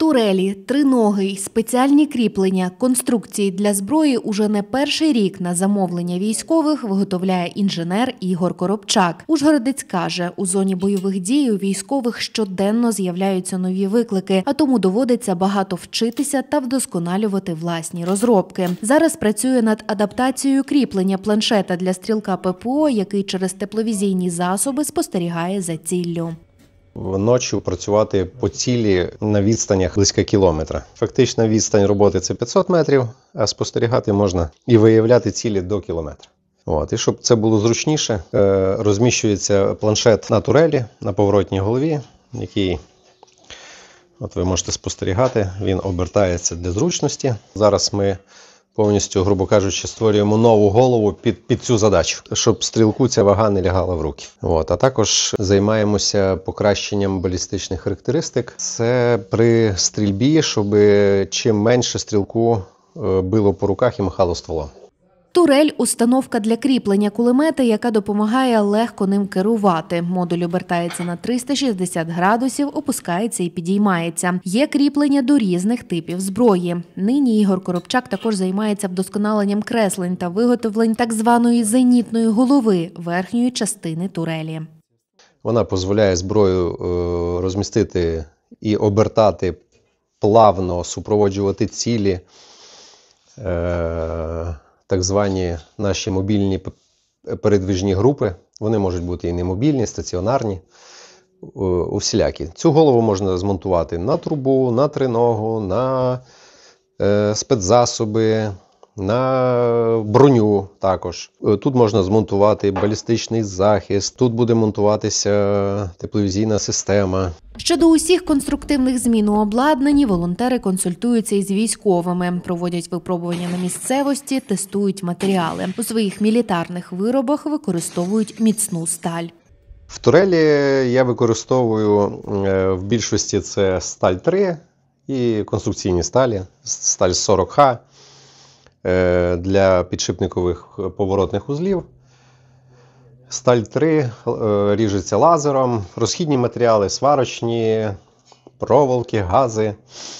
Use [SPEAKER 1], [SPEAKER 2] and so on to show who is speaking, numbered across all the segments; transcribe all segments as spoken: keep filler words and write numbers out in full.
[SPEAKER 1] Турелі, триноги, спеціальні кріплення, конструкції для зброї уже не перший рік на замовлення військових виготовляє інженер Ігор Коробчак. Ужгородець каже, у зоні бойових дій у військових щоденно з'являються нові виклики, а тому доводиться багато вчитися та вдосконалювати власні розробки. Зараз працює над адаптацією кріплення планшета для стрілка ППО, який через тепловізійні засоби спостерігає за ціллю.
[SPEAKER 2] Вночі працювати по цілі на відстанях близько кілометра. Фактична відстань роботи – це п'ятсот метрів, а спостерігати можна і виявляти цілі до кілометра. От. І щоб це було зручніше, розміщується планшет на турелі, на поворотній голові, який, от ви можете спостерігати, він обертається для зручності. Зараз ми повністю, грубо кажучи, створюємо нову голову під, під цю задачу, щоб стрілку ця вага не лягала в руки. От. А також займаємося покращенням балістичних характеристик. Це при стрільбі, щоб чим менше стрілку било по руках і махало стволом.
[SPEAKER 1] Турель – установка для кріплення кулемета, яка допомагає легко ним керувати. Модуль обертається на триста шістдесят градусів, опускається і підіймається. Є кріплення до різних типів зброї. Нині Ігор Коробчак також займається вдосконаленням креслень та виготовлень так званої зенітної голови – верхньої частини турелі.
[SPEAKER 2] Вона дозволяє зброю розмістити і обертати плавно, супроводжувати цілі, так звані наші мобільні передвіжні групи. Вони можуть бути і немобільні, стаціонарні, усілякі. Цю голову можна змонтувати на трубу, на триногу, на е, спецзасоби, на броню також. Тут можна змонтувати балістичний захист, тут буде монтуватися тепловізійна система.
[SPEAKER 1] Щодо усіх конструктивних змін у обладнанні, волонтери консультуються із військовими, проводять випробування на місцевості, тестують матеріали. У своїх мілітарних виробах використовують міцну сталь.
[SPEAKER 2] В турелі я використовую в більшості це сталь три і конструкційні сталі, сталь сорок ха для підшипникових поворотних узлів. Сталь три ріжеться лазером, розхідні матеріали, сварочні, проволоки, гази,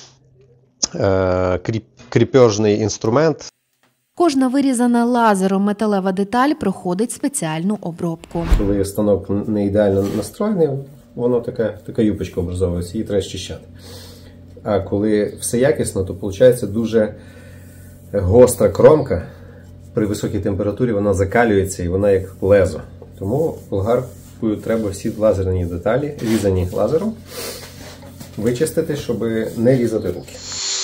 [SPEAKER 2] кріпежний інструмент.
[SPEAKER 1] Кожна вирізана лазером металева деталь проходить спеціальну обробку.
[SPEAKER 2] Коли станок не ідеально настроєний, воно така, така юпочка образовується, її треба щищати. А коли все якісно, то виходить дуже гостра кромка. При високій температурі вона закалюється і вона як лезо. Тому болгаркою треба всі лазерні деталі, різані лазером, вичистити, щоб не різати руки.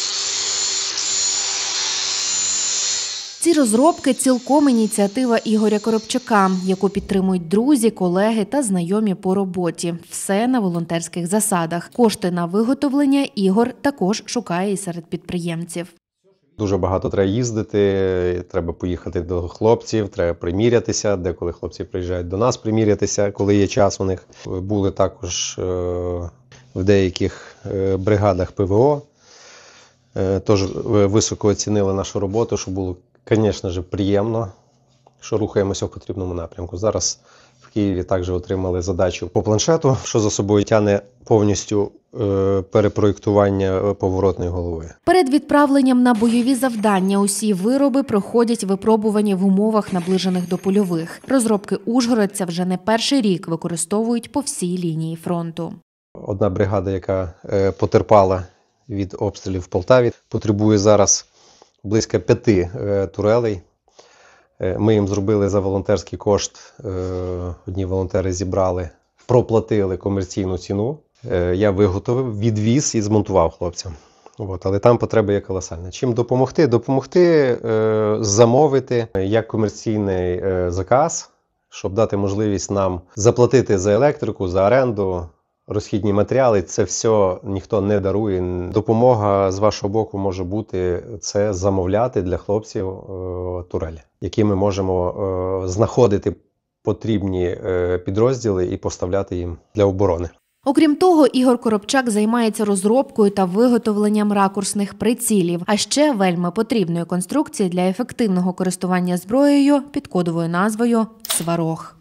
[SPEAKER 1] Ці розробки – цілком ініціатива Ігоря Коробчака, яку підтримують друзі, колеги та знайомі по роботі. Все на волонтерських засадах. Кошти на виготовлення Ігор також шукає і серед підприємців.
[SPEAKER 2] Дуже багато треба їздити, треба поїхати до хлопців, треба примірятися, деколи хлопці приїжджають до нас примірятися, коли є час у них. Були також в деяких бригадах пе ве о, тож високо оцінили нашу роботу, що було, звісно ж, приємно, що рухаємося в потрібному напрямку. Зараз в Києві також отримали задачу по планшету, що за собою тягне повністю перепроєктування поворотної голови.
[SPEAKER 1] Перед відправленням на бойові завдання усі вироби проходять випробування в умовах, наближених до польових. Розробки ужгородця вже не перший рік використовують по всій лінії фронту.
[SPEAKER 2] Одна бригада, яка потерпала від обстрілів в Полтаві, потребує зараз близько п'яти турелей. Ми їм зробили за волонтерський кошт, одні волонтери зібрали, проплатили комерційну ціну. Я виготовив, відвіз і змонтував хлопцям. От, але там потреба є колосальна. Чим допомогти? Допомогти е, замовити як комерційний е, заказ, щоб дати можливість нам заплатити за електрику, за оренду, розхідні матеріали. Це все ніхто не дарує. Допомога з вашого боку може бути це замовляти для хлопців е, турелі, які ми можемо е, знаходити потрібні е, підрозділи і поставляти їм для оборони.
[SPEAKER 1] Окрім того, Ігор Коробчак займається розробкою та виготовленням ракурсних прицілів, а ще вельми потрібної конструкції для ефективного користування зброєю під кодовою назвою «Сварог».